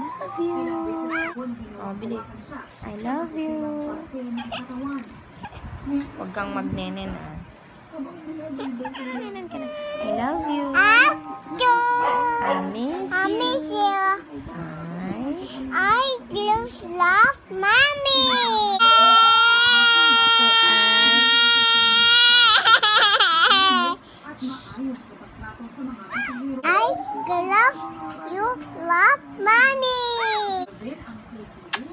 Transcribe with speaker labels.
Speaker 1: love you. Oh, bilis. I love you. Huwag kang magnenen, ah. Nenen ka na. I love you. I miss you.
Speaker 2: I just love mommy. I love you, love mommy.